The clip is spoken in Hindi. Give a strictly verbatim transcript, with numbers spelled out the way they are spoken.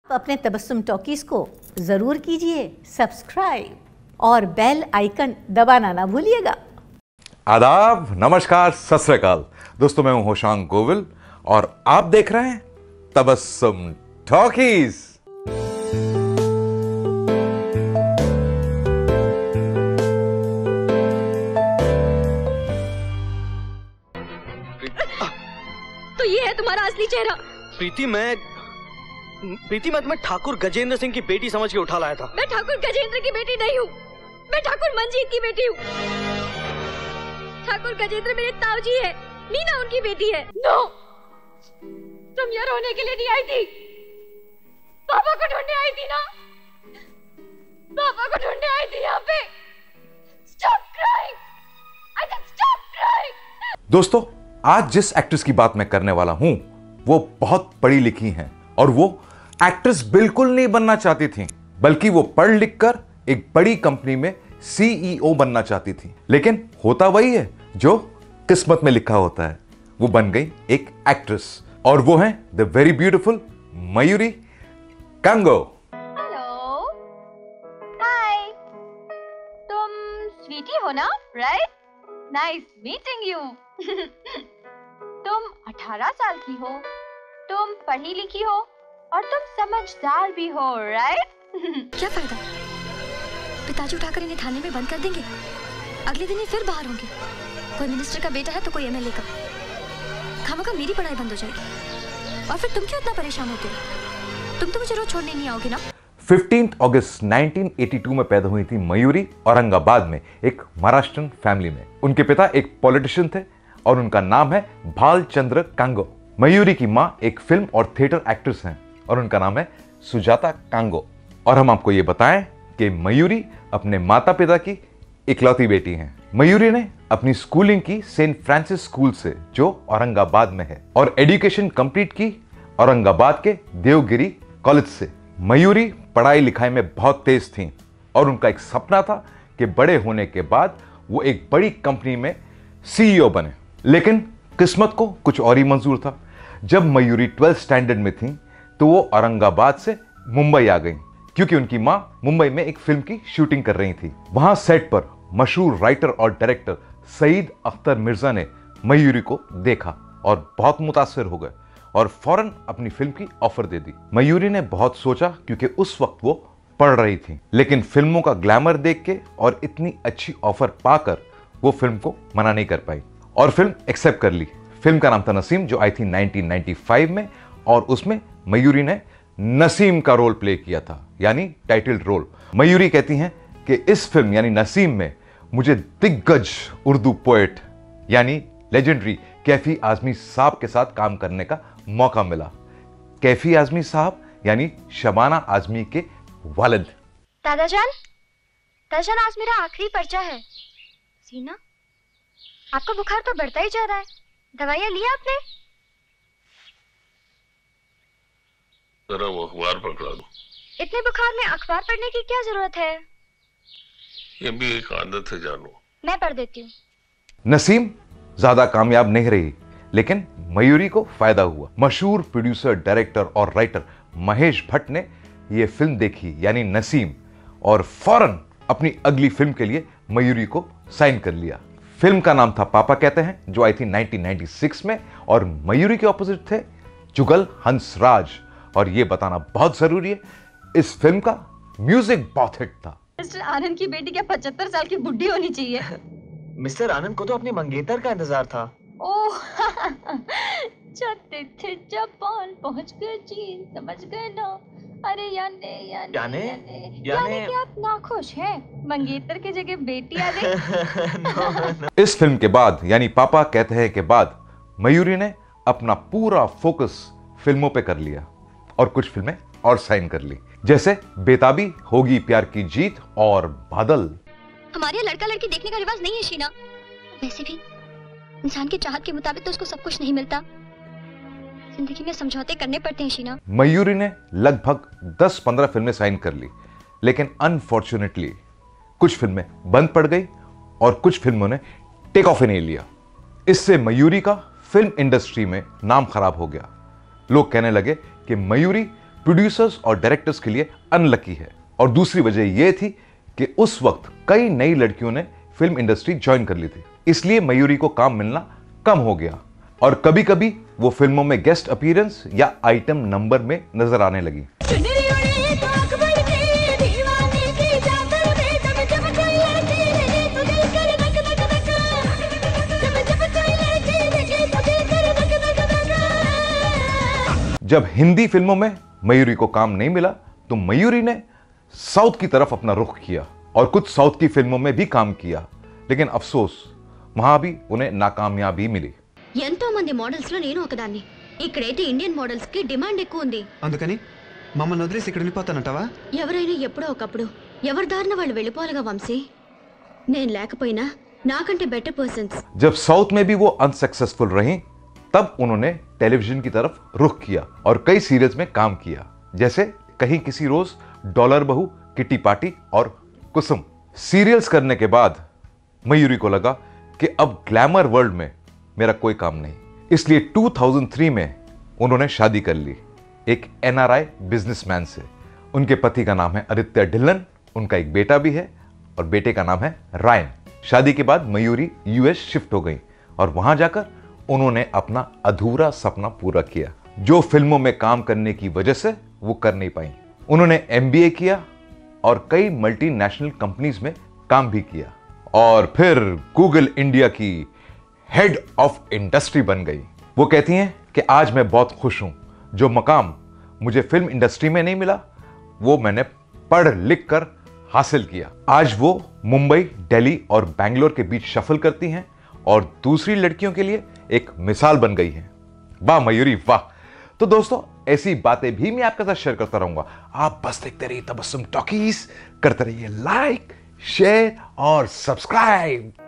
अपने तबस्सुम टॉकीज को जरूर कीजिए सब्सक्राइब और बेल आइकन दबाना ना भूलिएगा। आदाब, नमस्कार, सत श्री अकाल। दोस्तों, मैं हूं होशांग गोविल और आप देख रहे हैं तबस्सुम टॉकीज। तो ये है तुम्हारा असली चेहरा? प्रीति, मैं प्रीति मैं तुम्हें ठाकुर गजेंद्र सिंह की बेटी समझ के उठा लाया था। मैं ठाकुर गजेंद्र की बेटी नहीं हूँ, मैं ठाकुर मंजीत की बेटी हूँ। ठाकुर गजेंद्र मेरे ताऊजी है, मीना उनकी बेटी है। नो, तुम यहाँ रोने के लिए नहीं आई थी, पापा को ढूंढने आई थी ना, पापा को ढूंढने आई थी यहाँ पे। Stop crying, I said stop crying। दोस्तों, आज जिस एक्ट्रेस की बात मैं करने वाला हूं वो बहुत पढ़ी लिखी हैं और वो एक्ट्रेस बिल्कुल नहीं बनना चाहती थी, बल्कि वो पढ़ लिख कर एक बड़ी कंपनी में सीईओ बनना चाहती थी। लेकिन होता वही है जो किस्मत में लिखा होता है, वो बन गई एक एक्ट्रेस और वो है the very beautiful Mayuri Kango. Hello, hi, तुम स्वीटी हो ना? Right, nice meeting you. तुम अठारह साल की हो, तुम पढ़ी लिखी हो और तुम समझदार भी हो, राइट? क्या फायदा, पिताजी उठाकर इन्हें थाने में बंद कर देंगे, अगले दिन ही फिर बाहर होंगे। कोई मिनिस्टर का बेटा है तो कोई एमएलए का, खामखा मेरी पढ़ाई बंद हो जाएगी। और फिर तुम क्यों इतना परेशान होते हो? तुम तो मुझे रोज छोड़ने नहीं आओगे ना? पंद्रह अगस्त उन्नीस सौ बयासी में पैदा हुई थी मयूरी औरंगाबाद में एक महाराष्ट्रन फैमिली में। उनके पिता एक पॉलिटिशियन थे और उनका नाम है भालचंद्र कांगो। मयूरी की माँ एक फिल्म और थिएटर एक्ट्रेस हैं और उनका नाम है सुजाता कांगो। और हम आपको ये बताएं कि मयूरी अपने माता पिता की इकलौती बेटी हैं। मयूरी ने अपनी स्कूलिंग की सेंट फ्रांसिस स्कूल से, जो औरंगाबाद में है, और एजुकेशन कंप्लीट की औरंगाबाद के देवगिरी कॉलेज से। मयूरी पढ़ाई लिखाई में बहुत तेज थी और उनका एक सपना था कि बड़े होने के बाद वो एक बड़ी कंपनी में सीईओ बने। लेकिन किस्मत को कुछ और ही मंजूर था। जब मयूरी ट्वेल्थ स्टैंडर्ड में थी तो वो औरंगाबाद से मुंबई आ गई, क्योंकि उनकी मां मुंबई में एक फिल्म की शूटिंग कर रही थी। वहां सेट पर मशहूर राइटर और डायरेक्टर सईद अख्तर मिर्जा ने मयूरी को देखा और बहुत मुतासिर हो गए और फौरन अपनी फिल्म की ऑफर दे दी। मयूरी ने बहुत सोचा, क्योंकि उस वक्त वो पढ़ रही थी, लेकिन फिल्मों का ग्लैमर देख के और इतनी अच्छी ऑफर पाकर वो फिल्म को मना नहीं कर पाई और फिल्म एक्सेप्ट कर ली। फिल्म का नाम था नसीम, जो आई थी उन्नीस सौ पचानवे में, और उसमें मयूरी ने नसीम का रोल प्ले किया था, यानी टाइटल रोल। मयूरी कहती हैं कि इस फिल्म यानी नसीम में मुझे दिग्गज उर्दू पोएट यानी लेजेंडरी कैफी आजमी साहब के साथ काम करने का मौका मिला। कैफी आजमी साहब यानी शबाना आजमी के वालिद। दादाजान, दादाजान, आज मेरा आखिरी पर्चा है। सीना, आपका बुखार तो बढ़ता ही जा रहा है, दवाइयाँ ली आपने? जरा वो अखबार पकड़ा दो। इतने बुखार में अखबार पढ़ने की क्या जरूरत है? ये भी एक आदत है जानू। मैं पढ़ देती हूँ। नसीम ज्यादा कामयाब नहीं रही, लेकिन मयूरी को फायदा हुआ। मशहूर प्रोड्यूसर, डायरेक्टर और राइटर महेश भट्ट ने यह फिल्म देखी यानी नसीम, और फौरन अपनी अगली फिल्म के लिए मयूरी को साइन कर लिया। फिल्म का नाम था पापा कहते हैं, जो आई थी उन्नीस सौ छियानवे में, और मयूरी के ऑपोजिट थे जुगल हंसराज। और यह बताना बहुत जरूरी है, इस फिल्म का म्यूजिक बहुत हिट था। मिस्टर आनंद की बेटी क्या पचहत्तर साल की बुढ़ी होनी चाहिए? मिस्टर आनंद को तो अपनी मंगेतर का इंतजार था। ओह, जाते थे जापान पहुंच गए चीन, समझ गए ना? अरे याने याने याने याने, याने याने कि आप नाखुश हैं, मंगेतर की जगह बेटी आ गई। no, no. इस फिल्म के बाद यानी पापा कहते हैं के बाद मयूरी ने अपना पूरा फोकस फिल्मों पे कर लिया और कुछ फिल्में और साइन कर ली, जैसे बेताबी, होगी प्यार की जीत और बादल। हमारे यहाँ लड़का लड़की देखने का रिवाज नहीं है शीना। वैसे भी इंसान की चाहत के मुताबिक तो उसको सब कुछ नहीं मिलता, जिंदगी में समझौते करने पड़ते हैं शीना। मयूरी ने लगभग दस पंद्रह फिल्में साइन कर ली, लेकिन अनफॉर्चुनेटली कुछ फिल्में बंद पड़ गई और कुछ फिल्मों ने टेक ऑफ ही नहीं लिया। इससे मयूरी का फिल्म इंडस्ट्री में नाम खराब हो गया। लोग कहने लगे कि मयूरी प्रोड्यूसर्स और डायरेक्टर्स के लिए अनलकी है। और दूसरी वजह यह थी कि उस वक्त कई नई लड़कियों ने फिल्म इंडस्ट्री ज्वाइन कर ली थी, इसलिए मयूरी को काम मिलना कम हो गया और कभी कभी वो फिल्मों में गेस्ट अपीयरेंस या आइटम नंबर में नजर आने लगी। जब हिंदी फिल्मों में मयूरी को काम नहीं मिला तो मयूरी ने साउथ की तरफ अपना रुख किया और कुछ साउथ की फिल्मों में भी काम किया, लेकिन अफसोस वहां भी उन्हें नाकामयाबी मिली। ఎంతో మంది మోడల్స్ లో నేను ఒకదాన్ని. ఇక్కడైతే ఇండియన్ మోడల్స్ కి డిమాండ్ ఎక్కువ ఉంది. అందుకని మమ్మల్ని వదిలేసి ఇక్కడ వెళ్ళిపోతానంటావా? ఎవరైనా ఎప్పుడో ఒకప్పుడు ఎవరి దారిన వాళ్ళు వెళ్ళిపోవాలిగా వంశీ. నేను లేకపోయినా నాకంటే బెటర్ పర్సన్స్. जब साउथ में भी वो अनसक्सेसफुल रही तब उन्होंने टेलीविजन की तरफ रुख किया और कई सीरियल्स में काम किया, जैसे Kahin Kisi Roz, dollar Bahu, kitty party और कुसुम। सीरियल्स करने के बाद मयूरी को लगा कि अब ग्लैमर वर्ल्ड में मेरा कोई काम नहीं, इसलिए दो हज़ार तीन में उन्होंने शादी कर ली एक एनआरआई बिजनेसमैन से। उनके पति का नाम है आदित्य ढिल्लन, उनका एक बेटा भी है और बेटे का नाम है रायन। शादी के बाद मयूरी यूएस शिफ्ट हो गई और वहां जाकर उन्होंने अपना अधूरा सपना पूरा किया, जो फिल्मों में काम करने की वजह से वो कर नहीं पाई। उन्होंने एमबीए किया और कई मल्टीनेशनल कंपनीज में काम भी किया और फिर गूगल इंडिया की हेड ऑफ इंडस्ट्री बन गई। वो कहती हैं कि आज मैं बहुत खुश हूं, जो मकाम मुझे फिल्म इंडस्ट्री में नहीं मिला वो मैंने पढ़ लिख कर हासिल किया। आज वो मुंबई, दिल्ली और बेंगलोर के बीच शफल करती हैं और दूसरी लड़कियों के लिए एक मिसाल बन गई हैं। वाह मयूरी वाह। तो दोस्तों ऐसी बातें भी मैं आपके साथ शेयर करता रहूंगा। आप बस देखते रहिए तबस्सुम टॉकीज, करते रहिए लाइक, शेयर और सब्सक्राइब।